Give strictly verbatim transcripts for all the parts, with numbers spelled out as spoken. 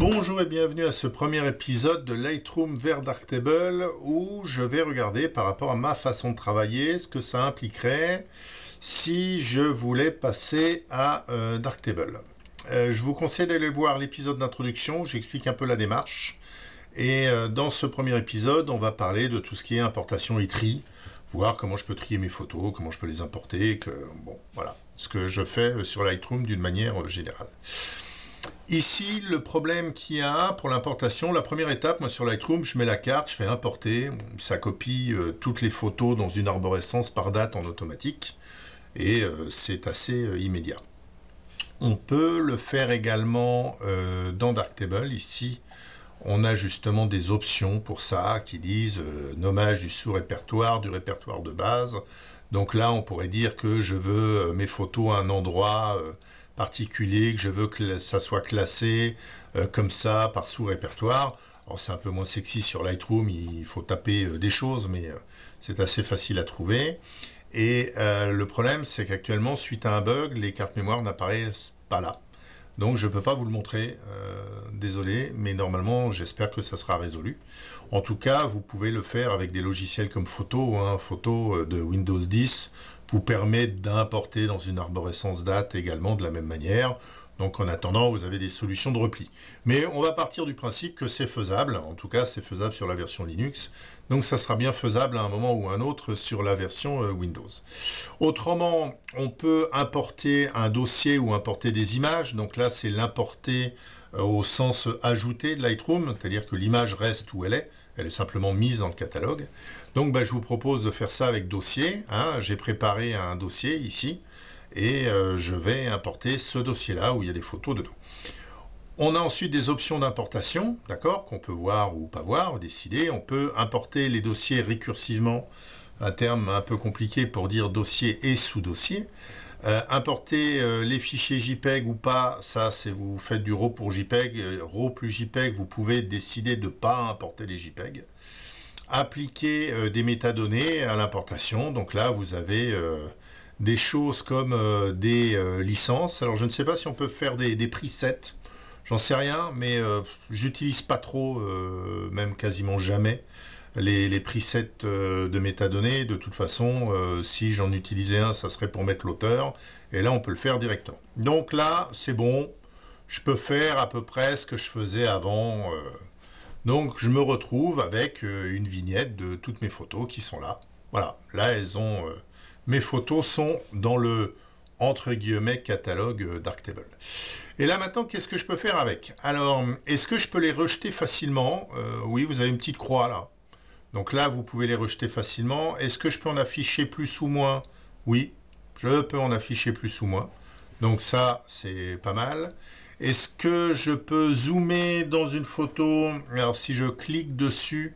Bonjour et bienvenue à ce premier épisode de Lightroom vers Darktable où je vais regarder par rapport à ma façon de travailler ce que ça impliquerait si je voulais passer à euh, Darktable. Euh, je vous conseille d'aller voir l'épisode d'introduction où j'explique un peu la démarche. Et euh, dans ce premier épisode, on va parler de tout ce qui est importation et tri, voir comment je peux trier mes photos, comment je peux les importer, que, bon, voilà, ce que je fais sur Lightroom d'une manière euh, générale. Ici, le problème qu'il y a pour l'importation, la première étape, moi sur Lightroom, je mets la carte, je fais importer, ça copie euh, toutes les photos dans une arborescence par date en automatique, et euh, c'est assez euh, immédiat. On peut le faire également euh, dans Darktable. Ici, on a justement des options pour ça qui disent euh, nommage du sous-répertoire, du répertoire de base. Donc là, on pourrait dire que je veux euh, mes photos à un endroit euh, particulier, que je veux que ça soit classé euh, comme ça par sous-répertoire. Alors c'est un peu moins sexy sur Lightroom, il faut taper euh, des choses, mais euh, c'est assez facile à trouver. Et euh, le problème, c'est qu'actuellement, suite à un bug, les cartes mémoire n'apparaissent pas là. Donc je ne peux pas vous le montrer, euh, désolé, mais normalement j'espère que ça sera résolu. En tout cas, vous pouvez le faire avec des logiciels comme Photo, hein, Photo de Windows dix, vous permet d'importer dans une arborescence date également de la même manière. Donc en attendant, vous avez des solutions de repli. Mais on va partir du principe que c'est faisable, en tout cas c'est faisable sur la version Linux, donc ça sera bien faisable à un moment ou un autre sur la version euh, Windows. Autrement, on peut importer un dossier ou importer des images, donc là c'est l'importer euh, au sens ajouté de Lightroom, c'est-à-dire que l'image reste où elle est, elle est simplement mise dans le catalogue. Donc bah, je vous propose de faire ça avec dossier, hein. J'ai préparé un dossier ici, et euh, je vais importer ce dossier-là où il y a des photos dedans. On a ensuite des options d'importation, d'accord, qu'on peut voir ou pas voir, décider. On peut importer les dossiers récursivement, un terme un peu compliqué pour dire dossier et sous-dossier. Euh, importer euh, les fichiers JPEG ou pas, ça c'est vous faites du RAW pour JPEG, euh, RAW plus JPEG, vous pouvez décider de ne pas importer les JPEG. Appliquer euh, des métadonnées à l'importation, donc là vous avez euh, des choses comme euh, des euh, licences. Alors je ne sais pas si on peut faire des, des presets, j'en sais rien, mais euh, j'utilise pas trop, euh, même quasiment jamais, les, les presets euh, de métadonnées. De toute façon, euh, si j'en utilisais un, ça serait pour mettre l'auteur, et là on peut le faire directement. Donc là, c'est bon, je peux faire à peu près ce que je faisais avant. Euh, donc je me retrouve avec euh, une vignette de toutes mes photos qui sont là. Voilà, là elles ont... Euh, mes photos sont dans le, entre guillemets, catalogue Darktable. Et là maintenant, qu'est-ce que je peux faire avec? Alors, est-ce que je peux les rejeter facilement? euh, Oui, vous avez une petite croix là. Donc là, vous pouvez les rejeter facilement. Est-ce que je peux en afficher plus ou moins? Oui, je peux en afficher plus ou moins. Donc ça, c'est pas mal. Est-ce que je peux zoomer dans une photo? Alors si je clique dessus,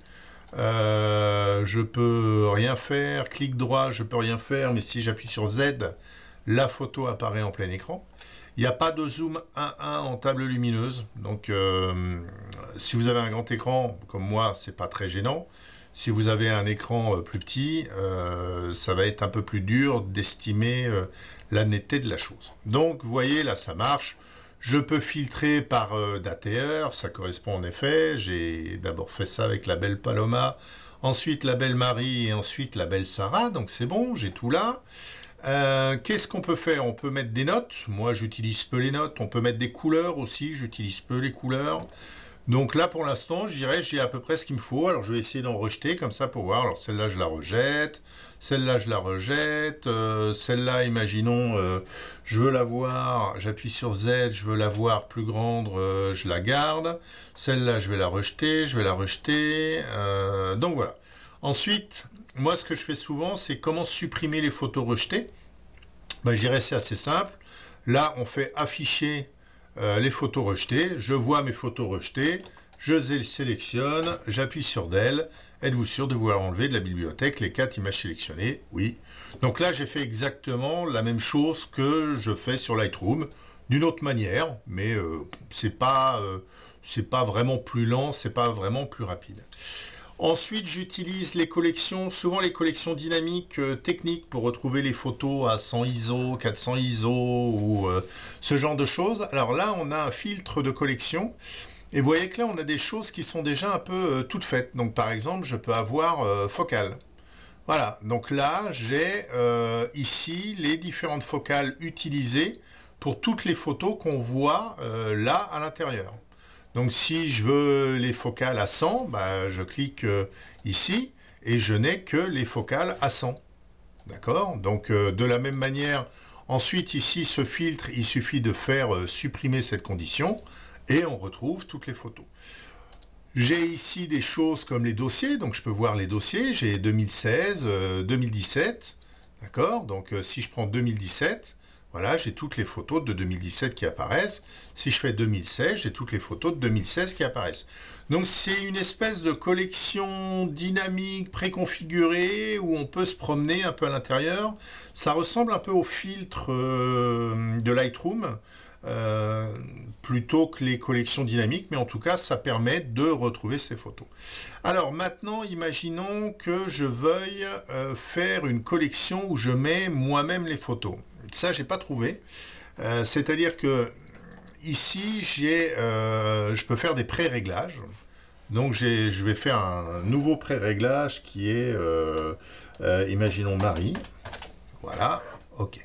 Euh, je peux rien faire, clic droit, je peux rien faire, mais si j'appuie sur Z, la photo apparaît en plein écran. Il n'y a pas de zoom un un en table lumineuse, donc euh, si vous avez un grand écran, comme moi, c'est pas très gênant. Si vous avez un écran euh, plus petit, euh, ça va être un peu plus dur d'estimer euh, la netteté de la chose. Donc, vous voyez, là, ça marche. Je peux filtrer par euh, date et heure, ça correspond en effet. J'ai d'abord fait ça avec la belle Paloma, ensuite la belle Marie et ensuite la belle Sarah. Donc c'est bon, j'ai tout là. Euh, Qu'est-ce qu'on peut faire? On peut mettre des notes. Moi, j'utilise peu les notes. On peut mettre des couleurs aussi. J'utilise peu les couleurs. Donc là, pour l'instant, je dirais j'ai à peu près ce qu'il me faut. Alors je vais essayer d'en rejeter comme ça pour voir. Alors celle-là, je la rejette. Celle-là, je la rejette. Euh, celle-là, imaginons, euh, je veux la voir. J'appuie sur Z, je veux la voir plus grande. Euh, je la garde. Celle-là, je vais la rejeter. Je vais la rejeter. Euh, donc voilà. Ensuite, moi, ce que je fais souvent, c'est comment supprimer les photos rejetées. Ben, je dirais c'est assez simple. Là, on fait afficher euh, les photos rejetées. Je vois mes photos rejetées. Je les sélectionne. J'appuie sur Del. Êtes-vous sûr de vouloir enlever de la bibliothèque les quatre images sélectionnées? Oui. Donc là, j'ai fait exactement la même chose que je fais sur Lightroom, d'une autre manière, mais euh, c'est pas, euh, c'est pas vraiment plus lent, c'est pas vraiment plus rapide. Ensuite, j'utilise les collections, souvent les collections dynamiques euh, techniques pour retrouver les photos à cent I S O, quatre cents I S O ou euh, ce genre de choses. Alors là, on a un filtre de collection Et vous voyez que là, on a des choses qui sont déjà un peu euh, toutes faites. Donc par exemple, je peux avoir euh, focale. Voilà, donc là, j'ai euh, ici les différentes focales utilisées pour toutes les photos qu'on voit euh, là à l'intérieur. Donc si je veux les focales à cent, bah, je clique euh, ici et je n'ai que les focales à cent. D'accord? Donc euh, de la même manière, ensuite ici ce filtre, il suffit de faire euh, supprimer cette condition et on retrouve toutes les photos. J'ai ici des choses comme les dossiers, donc je peux voir les dossiers, j'ai deux mille seize, euh, deux mille dix-sept, d'accord? Donc euh, si je prends deux mille dix-sept, voilà, j'ai toutes les photos de deux mille dix-sept qui apparaissent. Si je fais deux mille seize, j'ai toutes les photos de deux mille seize qui apparaissent. Donc c'est une espèce de collection dynamique, préconfigurée, où on peut se promener un peu à l'intérieur. Ça ressemble un peu au filtre euh, de Lightroom, euh, plutôt que les collections dynamiques, mais en tout cas, ça permet de retrouver ces photos. Alors maintenant, imaginons que je veuille euh, faire une collection où je mets moi-même les photos. Ça, j'ai pas trouvé. Euh, C'est-à-dire que ici, j'ai, euh, je peux faire des pré-réglages. Donc, j'ai, je vais faire un nouveau pré-réglage qui est, euh, euh, imaginons Marie. Voilà, ok.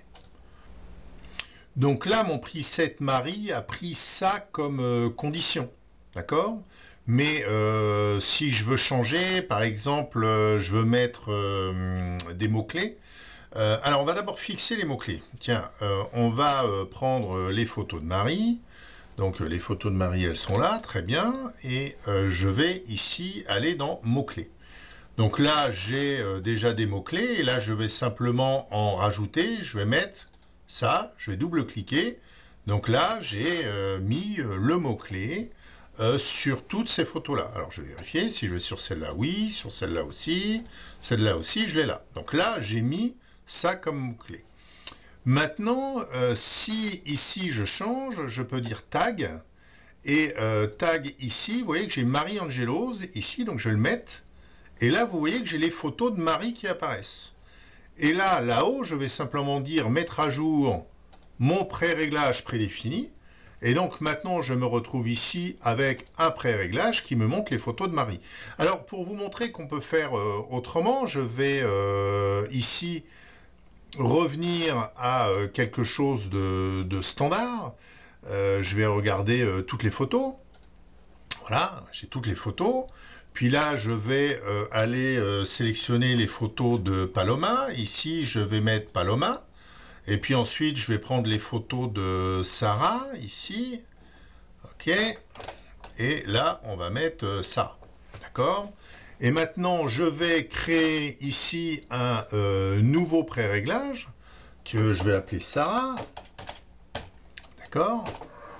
Donc là, mon preset Marie a pris ça comme euh, condition, d'accord? Mais euh, si je veux changer, par exemple, euh, je veux mettre euh, des mots-clés. Euh, alors, on va d'abord fixer les mots-clés. Tiens, euh, on va euh, prendre les photos de Marie. Donc, euh, les photos de Marie, elles sont là, très bien. Et euh, je vais ici aller dans mots-clés. Donc là, j'ai euh, déjà des mots-clés. Et là, je vais simplement en rajouter. Je vais mettre ça, je vais double-cliquer. Donc là, j'ai euh, mis euh, le mot-clé euh, sur toutes ces photos-là. Alors, je vais vérifier. Si je vais sur celle-là, oui. Sur celle-là aussi. Celle-là aussi, je l'ai là. Donc là, j'ai mis ça comme mot-clé. Maintenant, euh, si ici je change, je peux dire tag. Et euh, tag ici, vous voyez que j'ai Marie Angelos ici, donc je vais le mettre. Et là, vous voyez que j'ai les photos de Marie qui apparaissent. Et là, là-haut, je vais simplement dire mettre à jour mon pré-réglage prédéfini. Et donc maintenant, je me retrouve ici avec un pré-réglage qui me montre les photos de Marie. Alors, pour vous montrer qu'on peut faire euh, autrement, je vais euh, ici revenir à euh, quelque chose de, de standard. Euh, je vais regarder euh, toutes les photos. Voilà, j'ai toutes les photos. Puis là, je vais euh, aller euh, sélectionner les photos de Paloma. Ici, je vais mettre Paloma. Et puis ensuite, je vais prendre les photos de Sarah, ici. OK. Et là, on va mettre euh, ça. D'accord? Et maintenant, je vais créer ici un euh, nouveau pré-réglage que je vais appeler Sarah. D'accord?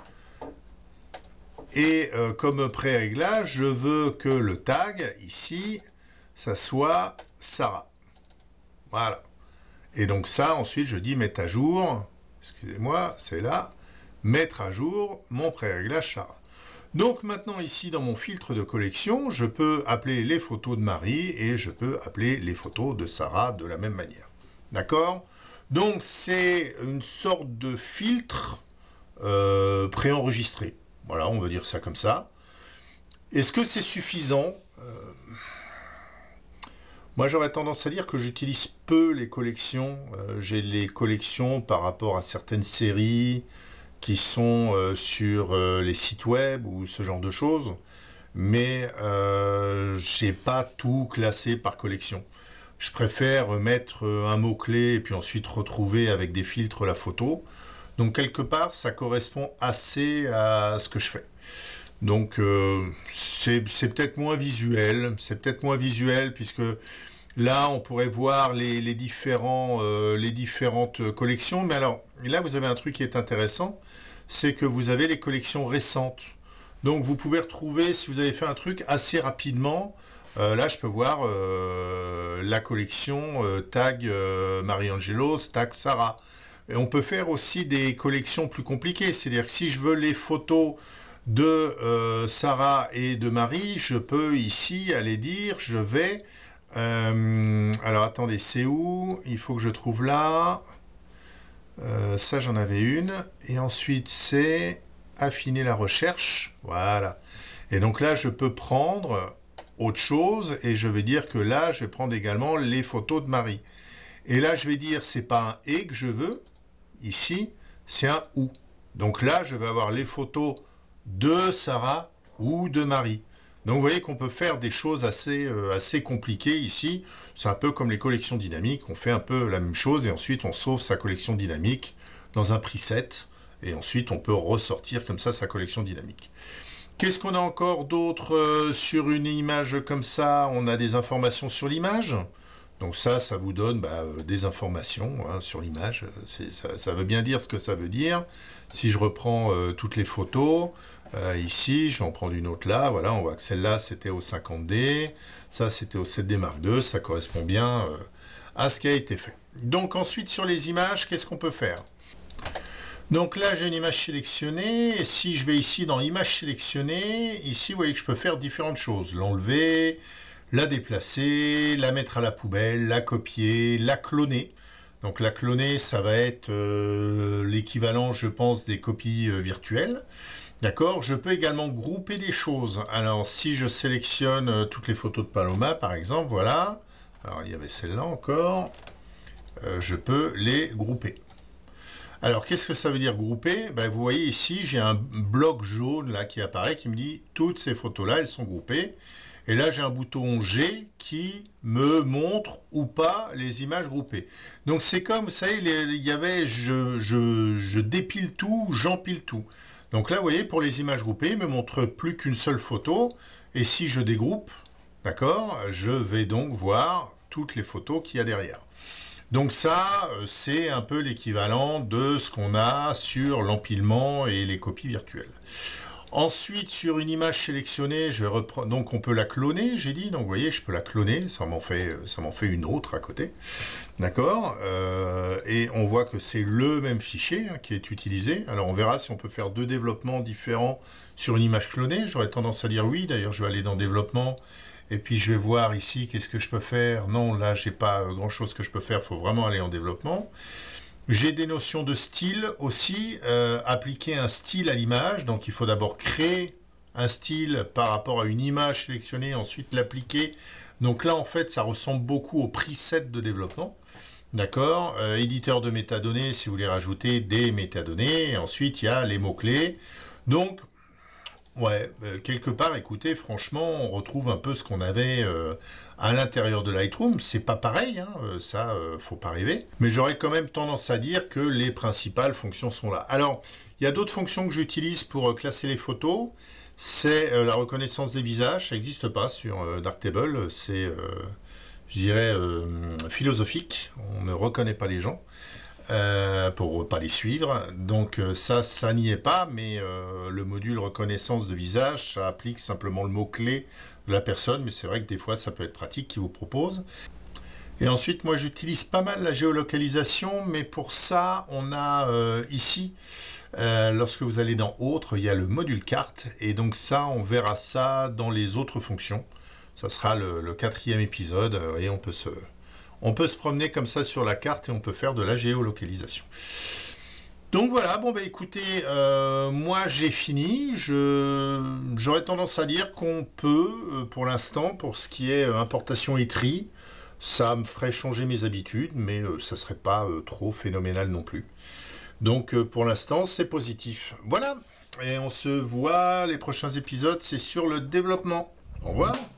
Et euh, comme pré-réglage, je veux que le tag, ici, ça soit Sarah. Voilà. Et donc ça, ensuite, je dis mettre à jour, excusez-moi, c'est là, mettre à jour mon pré-réglage Sarah. Donc maintenant, ici, dans mon filtre de collection, je peux appeler les photos de Marie et je peux appeler les photos de Sarah de la même manière. D'accord? Donc c'est une sorte de filtre euh, préenregistré. Voilà, on va dire ça comme ça. Est-ce que c'est suffisant? euh, Moi, j'aurais tendance à dire que j'utilise peu les collections. Euh, j'ai les collections par rapport à certaines séries qui sont euh, sur euh, les sites web ou ce genre de choses. Mais euh, j'ai pas tout classé par collection. Je préfère mettre un mot-clé et puis ensuite retrouver avec des filtres la photo. Donc quelque part, ça correspond assez à ce que je fais. Donc euh, c'est peut-être moins visuel, c'est peut-être moins visuel puisque là on pourrait voir les, les, différents, euh, les différentes collections. Mais alors là vous avez un truc qui est intéressant, c'est que vous avez les collections récentes. Donc vous pouvez retrouver, si vous avez fait un truc assez rapidement, euh, là je peux voir euh, la collection euh, tag euh, Marie Angelos, tag Sarah. Et on peut faire aussi des collections plus compliquées, c'est-à-dire que si je veux les photos de euh, Sarah et de Marie, je peux ici aller dire, je vais... Euh, alors attendez, c'est où? Il faut que je trouve là. Euh, ça j'en avais une. Et ensuite c'est... affiner la recherche. Voilà. Et donc là, je peux prendre autre chose et je vais dire que là, je vais prendre également les photos de Marie. Et là, je vais dire, c'est pas un « et » que je veux, ici, c'est un « ou ». Donc là, je vais avoir les photos de Sarah ou de Marie. Donc vous voyez qu'on peut faire des choses assez, euh, assez compliquées ici. C'est un peu comme les collections dynamiques, on fait un peu la même chose et ensuite on sauve sa collection dynamique dans un preset et ensuite on peut ressortir comme ça sa collection dynamique. Qu'est-ce qu'on a encore d'autre euh, sur une image comme ça? On a des informations sur l'image. Donc ça, ça vous donne bah, euh, des informations hein, sur l'image. Ça, ça veut bien dire ce que ça veut dire. Si je reprends euh, toutes les photos, euh, ici, je vais en prendre une autre là. Voilà, on voit que celle-là, c'était au cinquante D. Ça, c'était au sept D Mark deux. Ça correspond bien euh, à ce qui a été fait. Donc ensuite, sur les images, qu'est-ce qu'on peut faire? Donc là, j'ai une image sélectionnée, et si je vais ici dans Images sélectionnées, ici, vous voyez que je peux faire différentes choses. L'enlever, la déplacer, la mettre à la poubelle, la copier, la cloner. Donc la cloner, ça va être euh, l'équivalent, je pense, des copies euh, virtuelles. D'accord? Je peux également grouper des choses. Alors, si je sélectionne euh, toutes les photos de Paloma, par exemple, voilà. Alors, il y avait celle-là encore. Euh, je peux les grouper. Alors, qu'est-ce que ça veut dire grouper? Ben, vous voyez ici, j'ai un bloc jaune là qui apparaît, qui me dit toutes ces photos-là, elles sont groupées. Et là, j'ai un bouton G qui me montre ou pas les images groupées. Donc, c'est comme, vous savez, il y avait, je, je, je dépile tout, j'empile tout. Donc là, vous voyez, pour les images groupées, il ne me montre plus qu'une seule photo. Et si je dégroupe, d'accord, je vais donc voir toutes les photos qu'il y a derrière. Donc ça, c'est un peu l'équivalent de ce qu'on a sur l'empilement et les copies virtuelles. Ensuite, sur une image sélectionnée, je vais reprendre. Donc on peut la cloner, j'ai dit. Donc vous voyez, je peux la cloner. Ça m'en fait, ça m'en fait une autre à côté. D'accord euh, Et on voit que c'est le même fichier hein, qui est utilisé. Alors on verra si on peut faire deux développements différents sur une image clonée. J'aurais tendance à dire oui. D'ailleurs, je vais aller dans développement. Et puis je vais voir ici qu'est-ce que je peux faire. Non, là, j'ai pas grand chose que je peux faire. Il faut vraiment aller en développement. J'ai des notions de style aussi. Euh, appliquer un style à l'image. Donc il faut d'abord créer un style par rapport à une image sélectionnée, ensuite l'appliquer. Donc là, en fait, ça ressemble beaucoup au preset de développement. D'accord euh, Éditeur de métadonnées, si vous voulez rajouter des métadonnées. Et ensuite, il y a les mots-clés. Donc, ouais, euh, quelque part, écoutez, franchement, on retrouve un peu ce qu'on avait euh, à l'intérieur de Lightroom. C'est pas pareil, hein, euh, ça, euh, faut pas rêver. Mais j'aurais quand même tendance à dire que les principales fonctions sont là. Alors, il y a d'autres fonctions que j'utilise pour euh, classer les photos. C'est euh, la reconnaissance des visages. Ça n'existe pas sur euh, Darktable. C'est, euh, je dirais, euh, philosophique. On ne reconnaît pas les gens. Euh, pour pas les suivre. Donc euh, ça, ça n'y est pas, mais euh, le module reconnaissance de visage, ça applique simplement le mot-clé de la personne, mais c'est vrai que des fois, ça peut être pratique qu'il vous propose. Et ensuite, moi, j'utilise pas mal la géolocalisation, mais pour ça, on a euh, ici, euh, lorsque vous allez dans Autres, il y a le module carte, et donc ça, on verra ça dans les autres fonctions. Ça sera le, le quatrième épisode, et on peut se... On peut se promener comme ça sur la carte et on peut faire de la géolocalisation. Donc voilà, bon bah écoutez, euh, moi j'ai fini. Je, j'aurais tendance à dire qu'on peut, euh, pour l'instant, pour ce qui est euh, importation et tri, ça me ferait changer mes habitudes, mais euh, ça ne serait pas euh, trop phénoménal non plus. Donc euh, pour l'instant, c'est positif. Voilà, et on se voit, les prochains épisodes, c'est sur le développement. Au revoir.